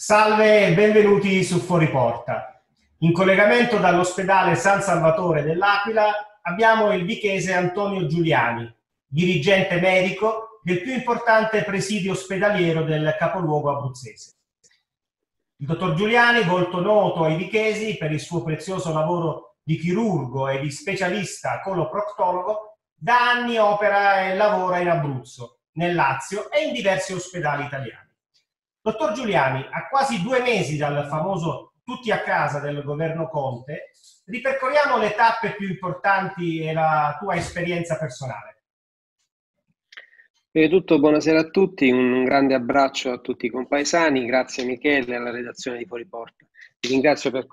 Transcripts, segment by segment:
Salve e benvenuti su Fuori Porta. In collegamento dall'ospedale San Salvatore dell'Aquila abbiamo il vichese Antonio Giuliani, dirigente medico del più importante presidio ospedaliero del capoluogo abruzzese. Il dottor Giuliani, volto noto ai vichesi per il suo prezioso lavoro di chirurgo e di specialista coloproctologo, da anni opera e lavora in Abruzzo, nel Lazio e in diversi ospedali italiani. Dottor Giuliani, a quasi 2 mesi dal famoso tutti a casa del governo Conte, ripercorriamo le tappe più importanti e la tua esperienza personale. Prima di tutto, buonasera a tutti, un grande abbraccio a tutti i compaesani, grazie a Michele e alla redazione di Fuori Porta. Vi ringrazio per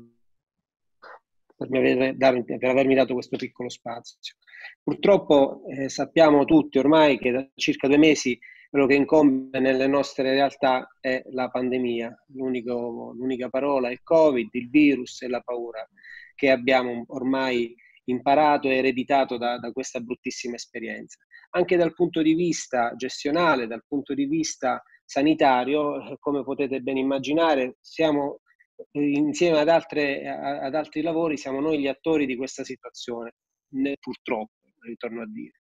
avermi dato questo piccolo spazio. Purtroppo sappiamo tutti ormai che da circa 2 mesi quello che incombe nelle nostre realtà è la pandemia. L'unica parola è il Covid, il virus e la paura che abbiamo ormai imparato e ereditato da questa bruttissima esperienza. Anche dal punto di vista gestionale, dal punto di vista sanitario, come potete ben immaginare, siamo insieme ad altri lavori, siamo noi gli attori di questa situazione, purtroppo, ritorno a dire.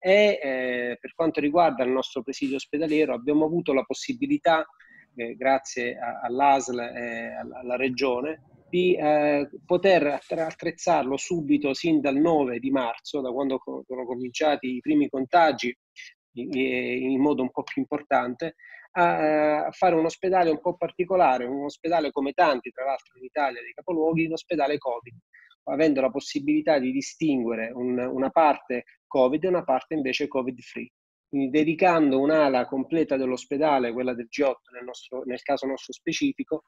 Per quanto riguarda il nostro presidio ospedaliero, abbiamo avuto la possibilità, grazie all'ASL e alla Regione, di poter attrezzarlo subito, sin dal 9 di marzo, da quando sono cominciati i primi contagi in modo un po' più importante, a fare un ospedale un po' particolare, un ospedale come tanti, tra l'altro in Italia, dei capoluoghi, un ospedale Covid, avendo la possibilità di distinguere una parte Covid e una parte invece Covid-free. Quindi dedicando un'ala completa dell'ospedale, quella del G8 nel caso nostro specifico,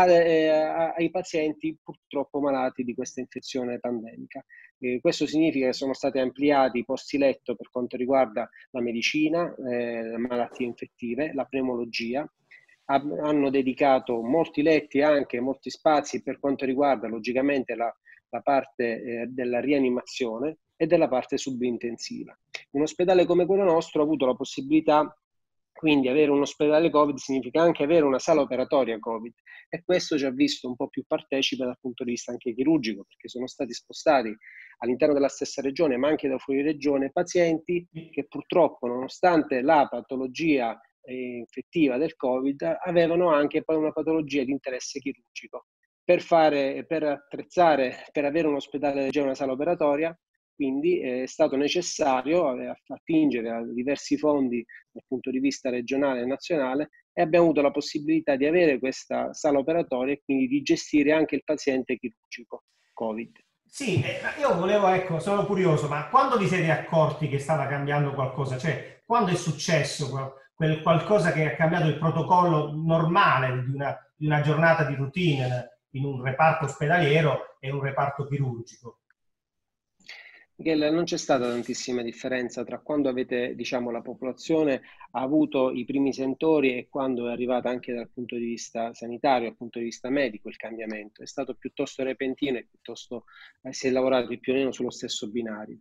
ai pazienti purtroppo malati di questa infezione pandemica. Questo significa che sono stati ampliati i posti letto per quanto riguarda la medicina, le malattie infettive, la pneumologia. Hanno dedicato molti letti e anche molti spazi per quanto riguarda logicamente la parte della rianimazione e della parte subintensiva. Un ospedale come quello nostro ha avuto la possibilità, quindi avere un ospedale Covid significa anche avere una sala operatoria Covid, e questo ci ha visto un po' più partecipe dal punto di vista anche chirurgico, perché sono stati spostati all'interno della stessa regione ma anche da fuori regione pazienti che purtroppo, nonostante la patologia infettiva del Covid, avevano anche poi una patologia di interesse chirurgico. Per attrezzare, per avere un ospedale leggero, una sala operatoria, quindi è stato necessario attingere a diversi fondi dal punto di vista regionale e nazionale, e abbiamo avuto la possibilità di avere questa sala operatoria e quindi di gestire anche il paziente chirurgico Covid. Sì, io volevo, sono curioso, ma quando vi siete accorti che stava cambiando qualcosa? Cioè, quando è successo quel qualcosa che ha cambiato il protocollo normale di una giornata di routine in un reparto ospedaliero e un reparto chirurgico? Michele, non c'è stata tantissima differenza tra quando la popolazione ha avuto i primi sentori e quando è arrivata anche dal punto di vista sanitario, dal punto di vista medico, il cambiamento. È stato piuttosto repentino e si è lavorato più o meno sullo stesso binario.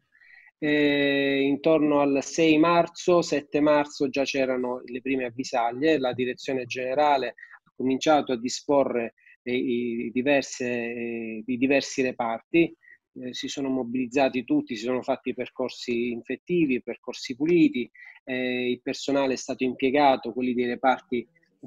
Intorno al 6 marzo, 7 marzo già c'erano le prime avvisaglie, la direzione generale ha cominciato a disporre i diversi reparti. Si sono mobilizzati tutti, si sono fatti percorsi infettivi, percorsi puliti, il personale è stato impiegato, quelli dei reparti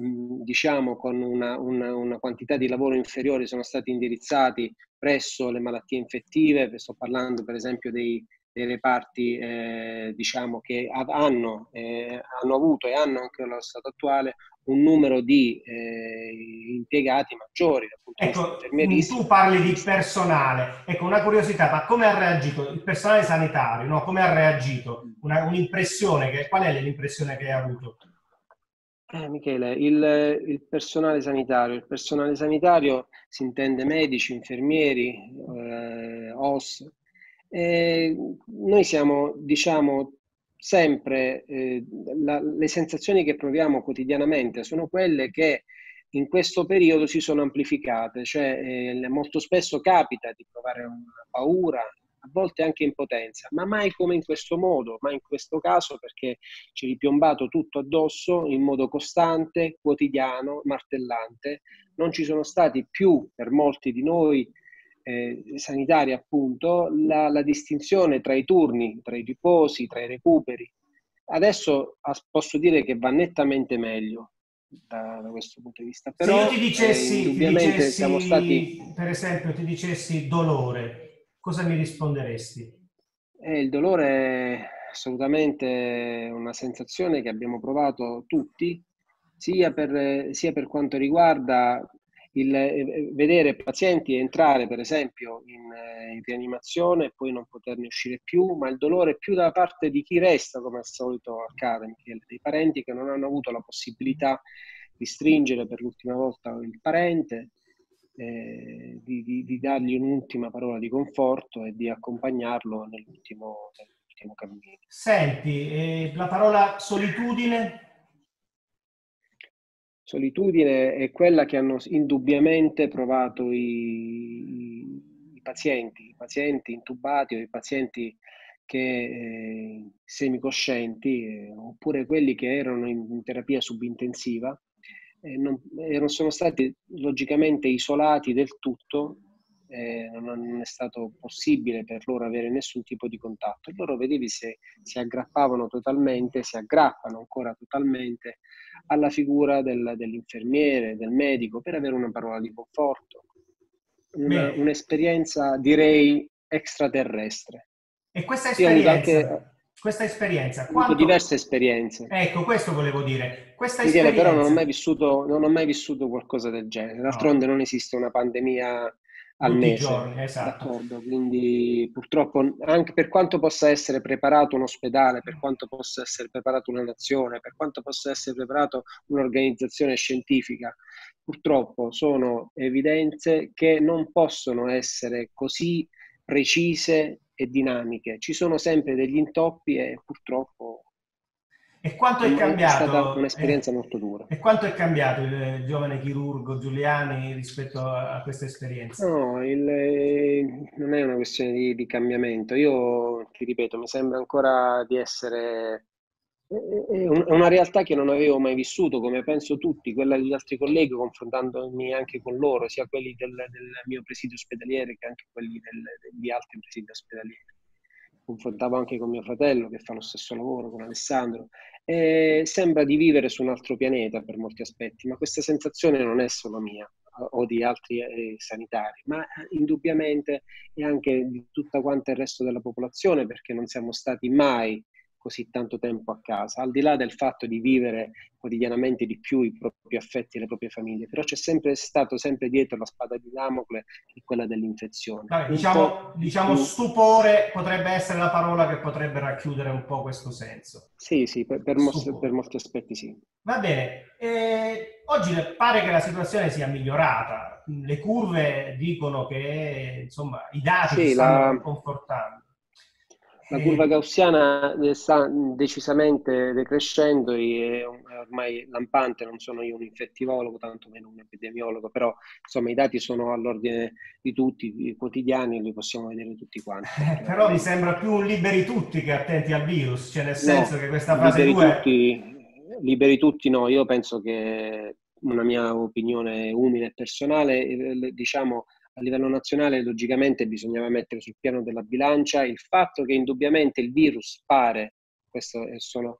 con una quantità di lavoro inferiore sono stati indirizzati presso le malattie infettive. Sto parlando per esempio dei reparti che hanno avuto e hanno anche allo stato attuale un numero di impiegati maggiori dal punto di vista Ecco, tu infermieristico. parli di personale. Ecco, una curiosità, ma come ha reagito il personale sanitario? No? Come ha reagito? Un'impressione, qual è l'impressione che hai avuto? Michele, il personale sanitario. Il personale sanitario si intende medici, infermieri, OS. Noi siamo, sempre, le sensazioni che proviamo quotidianamente sono quelle che in questo periodo si sono amplificate, cioè molto spesso capita di provare una paura, a volte anche impotenza, ma mai come in questo modo, mai in questo caso, perché ci è ripiombato tutto addosso in modo costante, quotidiano, martellante. Non ci sono stati più, per molti di noi, sanitari appunto, la distinzione tra i turni, tra i riposi, tra i recuperi. Adesso posso dire che va nettamente meglio da questo punto di vista, Se io però indubbiamente siamo stati... per esempio, ti dicessi dolore, cosa mi risponderesti? Il dolore è assolutamente una sensazione che abbiamo provato tutti, sia per quanto riguarda il vedere pazienti entrare, per esempio, in rianimazione e poi non poterne uscire più, ma il dolore è più da parte di chi resta, come al solito accade, Michele, dei parenti che non hanno avuto la possibilità di stringere per l'ultima volta il parente, di dargli un'ultima parola di conforto e di accompagnarlo nell'ultimo cammino. Senti, la parola solitudine? Solitudine è quella che hanno indubbiamente provato i pazienti intubati o i pazienti che semicoscienti, oppure quelli che erano in terapia subintensiva, non sono stati logicamente isolati del tutto, non è stato possibile per loro avere nessun tipo di contatto. E loro, vedevi, se si aggrappavano totalmente, si aggrappano ancora totalmente alla figura dell'infermiere, del medico, per avere una parola di conforto, Bene, un'esperienza, direi, extraterrestre. e Io ho questa esperienza, avuto quanto... diverse esperienze. Ecco, questo volevo dire. Questa Michele, però esperienza... non ho mai vissuto qualcosa del genere. D'altronde No, non esiste una pandemia al tutti i mese, giorni, esatto. d'accordo? Quindi purtroppo, anche per quanto possa essere preparato un ospedale, per quanto possa essere preparata una nazione, per quanto possa essere preparata un'organizzazione scientifica, purtroppo sono evidenze che non possono essere così precise e dinamiche. Ci sono sempre degli intoppi e purtroppo E quanto è è stata cambiato, un'esperienza molto dura. e quanto è cambiato il giovane chirurgo Giuliani rispetto a questa esperienza? No, non è una questione di cambiamento. Io ti ripeto, mi sembra ancora di essere... È una realtà che non avevo mai vissuto, come penso tutti, quella degli altri colleghi, confrontandomi anche con loro, sia quelli del mio presidio ospedaliere che anche quelli di altri presidi ospedalieri. Confrontavo anche con mio fratello che fa lo stesso lavoro, con Alessandro. Sembra di vivere su un altro pianeta per molti aspetti, ma questa sensazione non è solo mia o di altri sanitari, ma indubbiamente è anche di tutta quanta il resto della popolazione, perché non siamo stati mai così tanto tempo a casa, al di là del fatto di vivere quotidianamente di più i propri affetti e le proprie famiglie, però c'è sempre stato sempre dietro la spada di Damocle, che è quella dell'infezione. Vabbè, Un po' di diciamo più. stupore potrebbe essere la parola che potrebbe racchiudere un po' questo senso. Sì, sì, per Stupore. molti aspetti sì. Va bene, oggi pare che la situazione sia migliorata, le curve dicono che insomma i dati ci Sì, stanno confortando. la curva Eh, gaussiana sta decisamente decrescendo e è ormai lampante. Non sono io un infettivologo, tanto meno un epidemiologo, però insomma i dati sono all'ordine di tutti, i quotidiani, li possiamo vedere tutti quanti, però mi fortunatamente. sembra più liberi tutti che attenti al virus, cioè nel senso che No, questa fase 2... liberi tutti no, io penso che una mia opinione umile e personale, diciamo a livello nazionale logicamente bisognava mettere sul piano della bilancia il fatto che indubbiamente il virus pare, questo è solo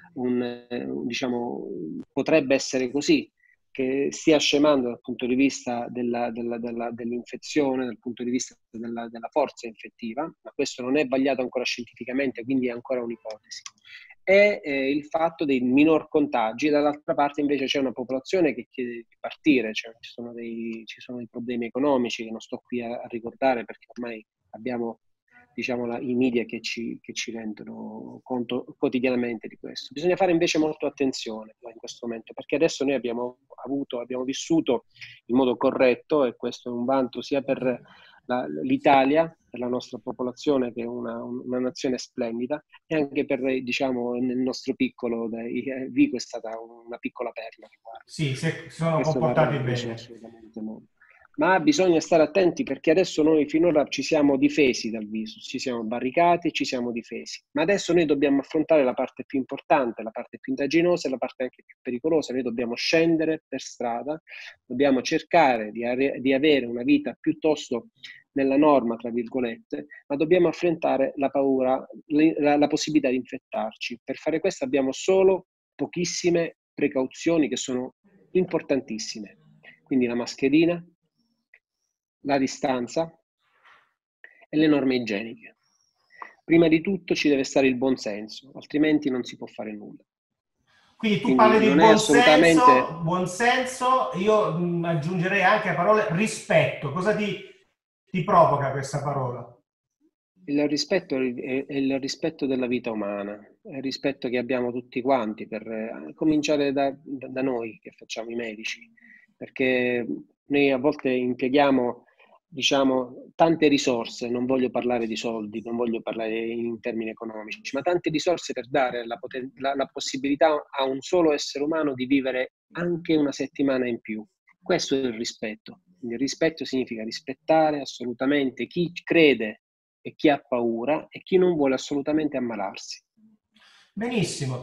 diciamo, potrebbe essere così, che stia scemando dal punto di vista dell'infezione, dal punto di vista della forza infettiva, ma questo non è vagliato ancora scientificamente, quindi è ancora un'ipotesi. E il fatto dei minor contagi, dall'altra parte invece c'è una popolazione che chiede di partire, cioè ci sono dei problemi economici che non sto qui a ricordare perché ormai abbiamo, diciamo, i media che ci rendono conto quotidianamente di questo. Bisogna fare invece molto attenzione in questo momento, perché adesso noi abbiamo vissuto in modo corretto, e questo è un vanto sia per l'Italia, per la nostra popolazione, che è una nazione splendida, e anche per, diciamo, nel nostro piccolo, Vico è stata una piccola perla. Sì, si sono Questo va comportati ripreso bene. assolutamente molto. Ma bisogna stare attenti perché adesso noi finora ci siamo difesi dal virus, ci siamo barricati, ci siamo difesi. Ma adesso noi dobbiamo affrontare la parte più importante, la parte più indaginosa e la parte anche più pericolosa. Noi dobbiamo scendere per strada, dobbiamo cercare di avere una vita piuttosto nella norma, tra virgolette, ma dobbiamo affrontare la paura, la possibilità di infettarci. Per fare questo abbiamo solo pochissime precauzioni che sono importantissime. Quindi la mascherina, la distanza e le norme igieniche. Prima di tutto ci deve stare il buon senso, altrimenti non si può fare nulla. Quindi tu Quindi parli di non è assolutamente... buon senso, io aggiungerei anche a parole rispetto. Cosa ti provoca questa parola? Il rispetto è il rispetto della vita umana, è il rispetto che abbiamo tutti quanti, per cominciare da noi che facciamo i medici, perché noi a volte impieghiamo, diciamo, tante risorse, non voglio parlare di soldi, non voglio parlare in termini economici, ma tante risorse per dare la possibilità a un solo essere umano di vivere anche una settimana in più. Questo è il rispetto. Quindi il rispetto significa rispettare assolutamente chi crede e chi ha paura e chi non vuole assolutamente ammalarsi. Benissimo.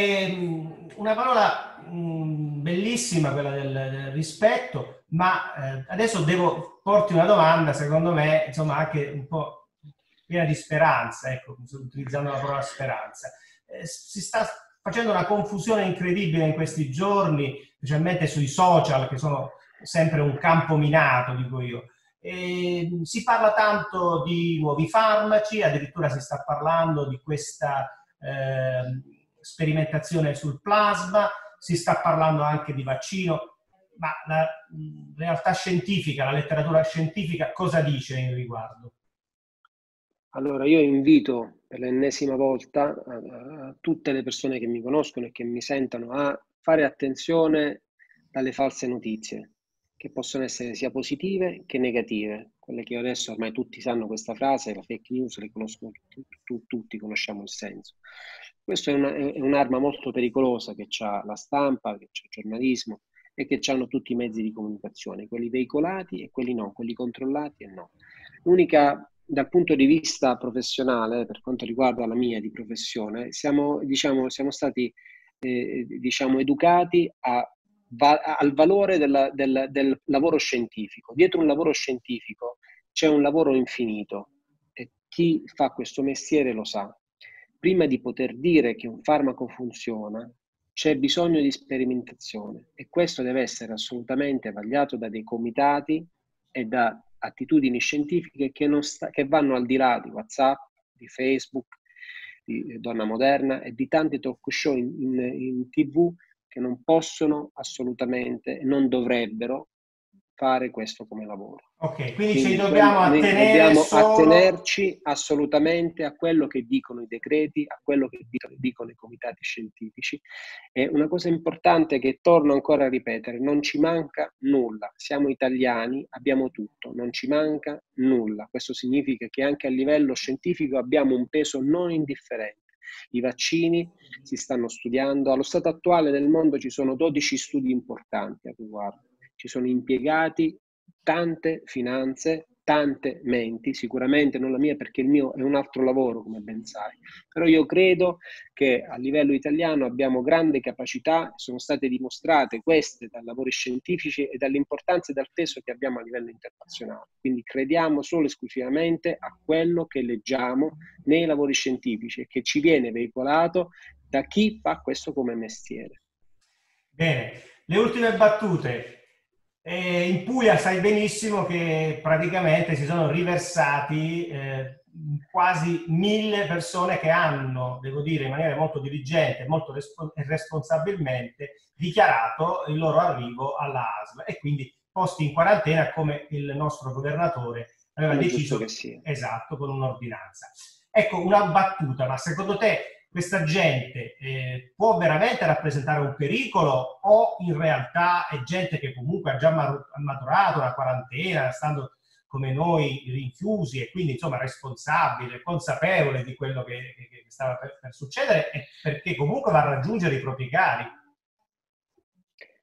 Una parola bellissima, quella del rispetto, ma adesso devo porti una domanda, secondo me, insomma, anche un po' piena di speranza, ecco, utilizzando la parola speranza. Si sta facendo una confusione incredibile in questi giorni, specialmente sui social, che sono sempre un campo minato, dico io. Si parla tanto di nuovi farmaci, addirittura si sta parlando di questa sperimentazione sul plasma, si sta parlando anche di vaccino, ma la realtà scientifica, la letteratura scientifica cosa dice in riguardo? Allora io invito per l'ennesima volta a tutte le persone che mi conoscono e che mi sentono a fare attenzione dalle false notizie, che possono essere sia positive che negative. Quelle che adesso ormai tutti sanno questa frase, la fake news, le conoscono tutti conosciamo il senso. Questa è un'arma molto pericolosa che ha la stampa, che ha il giornalismo e che hanno tutti i mezzi di comunicazione, quelli veicolati e quelli no, quelli controllati e no. L'unica, dal punto di vista professionale, per quanto riguarda la mia di professione, siamo stati educati al valore del lavoro scientifico. Dietro un lavoro scientifico c'è un lavoro infinito e chi fa questo mestiere lo sa. Prima di poter dire che un farmaco funziona, c'è bisogno di sperimentazione e questo deve essere assolutamente vagliato da dei comitati e da attitudini scientifiche che vanno al di là di WhatsApp, di Facebook, di Donna Moderna e di tanti talk show in TV che non possono assolutamente e non dovrebbero fare questo come lavoro. Ok, quindi ci dobbiamo noi attenere dobbiamo solo... attenerci assolutamente a quello che dicono i decreti, a quello che dicono i comitati scientifici. E una cosa importante che torno ancora a ripetere, non ci manca nulla. Siamo italiani, abbiamo tutto, non ci manca nulla. Questo significa che anche a livello scientifico abbiamo un peso non indifferente. I vaccini si stanno studiando. Allo stato attuale nel mondo ci sono 12 studi importanti a riguardo. Ci sono impiegati tante finanze, tante menti, sicuramente non la mia perché il mio è un altro lavoro, come ben sai, però io credo che a livello italiano abbiamo grande capacità, sono state dimostrate queste dai lavori scientifici e dall'importanza e dal peso che abbiamo a livello internazionale. Quindi crediamo solo e esclusivamente a quello che leggiamo nei lavori scientifici e che ci viene veicolato da chi fa questo come mestiere. Bene, le ultime battute. In Puglia sai benissimo che praticamente si sono riversati quasi 1000 persone che hanno, devo dire in maniera molto diligente, molto responsabilmente dichiarato il loro arrivo alla ASL e quindi posti in quarantena come il nostro governatore aveva deciso, Che sia. esatto, con un'ordinanza. Ecco, una battuta, ma secondo te questa gente può veramente rappresentare un pericolo o in realtà è gente che comunque ha già maturato la quarantena, stando come noi rinchiusi e quindi insomma responsabile, consapevole di quello che stava per succedere e perché comunque va a raggiungere i propri cari?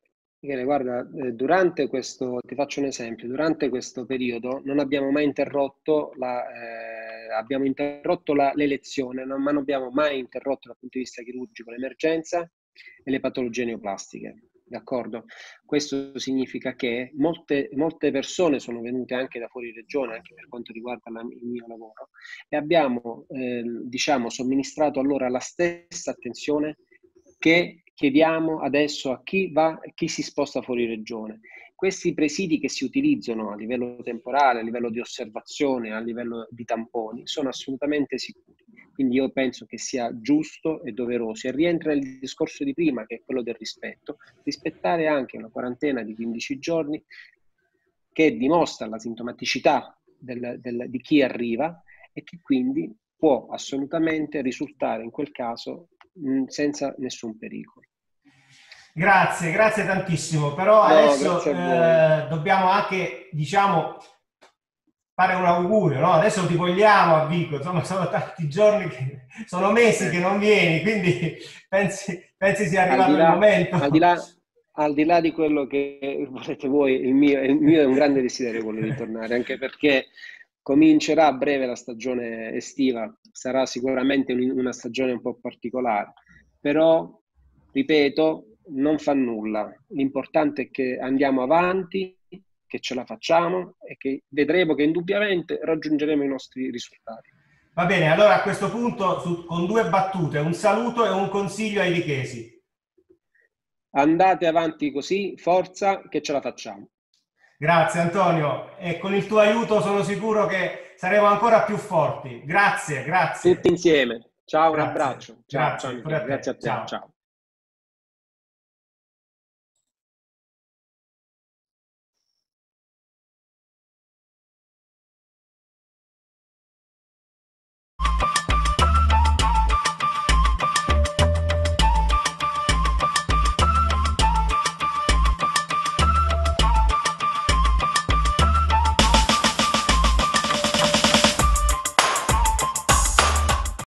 Michele, guarda, durante questo, ti faccio un esempio, durante questo periodo non abbiamo mai interrotto abbiamo interrotto le lezioni, ma non abbiamo mai interrotto dal punto di vista chirurgico l'emergenza e le patologie neoplastiche, d'accordo? Questo significa che molte persone sono venute anche da fuori regione, anche per quanto riguarda il mio lavoro, e abbiamo, diciamo, somministrato allora la stessa attenzione che chiediamo adesso a chi si sposta fuori regione. Questi presidi che si utilizzano a livello temporale, a livello di osservazione, a livello di tamponi, sono assolutamente sicuri. Quindi io penso che sia giusto e doveroso, e rientra nel discorso di prima, che è quello del rispetto, rispettare anche una quarantena di 15 giorni che dimostra la sintomaticità di chi arriva e che quindi può assolutamente risultare in quel caso senza nessun pericolo. Grazie, grazie tantissimo, però adesso dobbiamo anche, diciamo, fare un augurio, no? Adesso ti vogliamo a Vico, insomma sono tanti giorni, sono mesi che non vieni, quindi pensi sia arrivato il momento. Al di là di quello che volete voi, il mio è un grande desiderio quello di tornare, anche perché comincerà a breve la stagione estiva, sarà sicuramente una stagione un po' particolare, però, ripeto, non fa nulla. L'importante è che andiamo avanti, che ce la facciamo e che vedremo che indubbiamente raggiungeremo i nostri risultati. Va bene, allora a questo punto con 2 battute, un saluto e un consiglio ai vichesi. Andate avanti così, forza, che ce la facciamo. Grazie Antonio, e con il tuo aiuto sono sicuro che saremo ancora più forti. Grazie, grazie. Tutti insieme. Ciao, Grazie. un abbraccio. Ciao, Grazie, ciao, grazie a te. Ciao. Ciao.